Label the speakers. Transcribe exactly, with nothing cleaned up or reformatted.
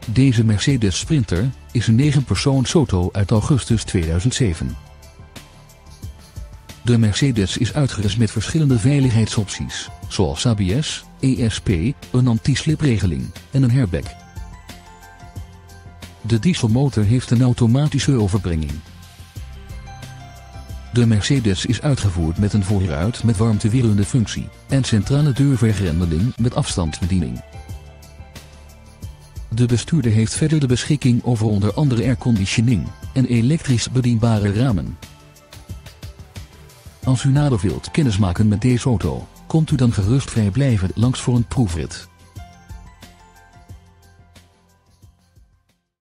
Speaker 1: Deze Mercedes Sprinter is een negenpersoonsauto uit augustus tweeduizend zeven. De Mercedes is uitgerust met verschillende veiligheidsopties, zoals A B S, E S P, een anti-slipregeling en een airbag. De dieselmotor heeft een automatische overbrenging. De Mercedes is uitgevoerd met een voorruit met warmteweerende functie en centrale deurvergrendeling met afstandsbediening. De bestuurder heeft verder de beschikking over onder andere airconditioning en elektrisch bedienbare ramen. Als u nader wilt kennismaken met deze auto, komt u dan gerust vrijblijvend langs voor een proefrit.